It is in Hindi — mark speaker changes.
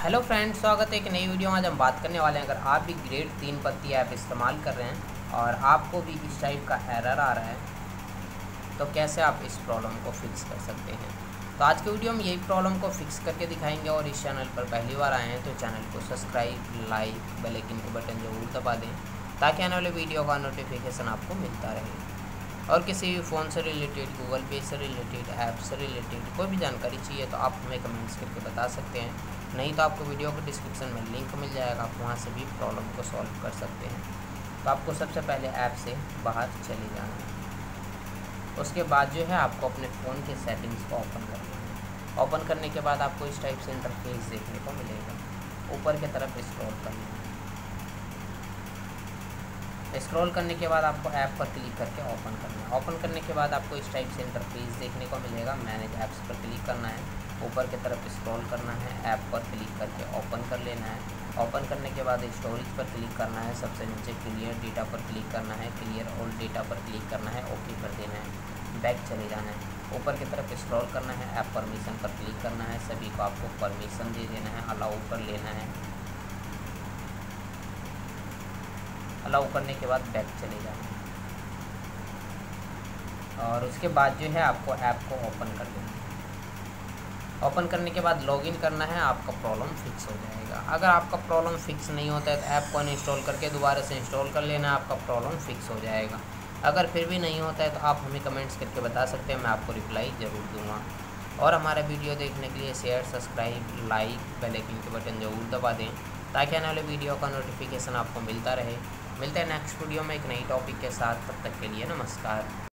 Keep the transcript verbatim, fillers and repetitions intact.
Speaker 1: हेलो फ्रेंड्स, स्वागत है एक नई वीडियो में। आज हम बात करने वाले हैं, अगर आप भी ग्रेड तीन पत्ती ऐप इस्तेमाल कर रहे हैं और आपको भी इस टाइप का एरर आ रहा है तो कैसे आप इस प्रॉब्लम को फिक्स कर सकते हैं। तो आज के वीडियो में यही प्रॉब्लम को फिक्स करके दिखाएंगे। और इस चैनल पर पहली बार आए हैं तो चैनल को सब्सक्राइब, लाइक, बेल आइकन के बटन जरूर दबा दें ताकि आने वाले वीडियो का नोटिफिकेशन आपको मिलता रहे। और किसी भी फ़ोन से रिलेटेड, गूगल पे से रिलेटेड, ऐप से रिलेटेड कोई भी जानकारी चाहिए तो आप हमें कमेंट्स करके बता सकते हैं। नहीं तो आपको वीडियो के डिस्क्रिप्शन में लिंक मिल जाएगा, आप वहाँ से भी प्रॉब्लम को सॉल्व कर सकते हैं। तो आपको सबसे पहले ऐप से बाहर चले जाना है। उसके बाद जो है आपको अपने फ़ोन के सेटिंग्स को ओपन करना है। ओपन करने के बाद आपको इस टाइप से इंटरफेस देखने को मिलेगा। ऊपर की तरफ स्क्रॉल करना है। स्क्रॉल करने के बाद आपको ऐप पर क्लिक करके ओपन करना है। ओपन करने के बाद आपको इस टाइप से इंटरफेस देखने को मिलेगा। मैनेज ऐप्स पर क्लिक करना है। ऊपर की तरफ स्क्रॉल करना है, ऐप पर क्लिक करके ओपन कर लेना है। ओपन करने के बाद स्टोरेज पर क्लिक करना है। सबसे नीचे क्लियर डेटा पर क्लिक करना है। क्लियर ऑल डेटा पर क्लिक करना है, ओके कर देना है। बैक चले जाना है। ऊपर की तरफ स्क्रॉल करना है, ऐप परमिशन पर क्लिक करना है। सभी को आपको परमिशन दे देना है, अलाउ कर लेना है। अलाउ करने के बाद बैक चले जाना है। और उसके बाद जो है आपको ऐप को ओपन कर देना है। ओपन करने के बाद लॉगिन करना है, आपका प्रॉब्लम फिक्स हो जाएगा। अगर आपका प्रॉब्लम फिक्स नहीं होता है तो ऐप को अनइंस्टॉल करके दोबारा से इंस्टॉल कर लेना, आपका प्रॉब्लम फिक्स हो जाएगा। अगर फिर भी नहीं होता है तो आप हमें कमेंट्स करके बता सकते हैं, मैं आपको रिप्लाई ज़रूर दूँगा। और हमारा वीडियो देखने के लिए share, subscribe, like, bell icon के बटन ज़रूर दबा दें ताकि आने वाले वीडियो का नोटिफिकेशन आपको मिलता रहे। मिलते हैं नेक्स्ट वीडियो में एक नई टॉपिक के साथ। तब तक के लिए नमस्कार।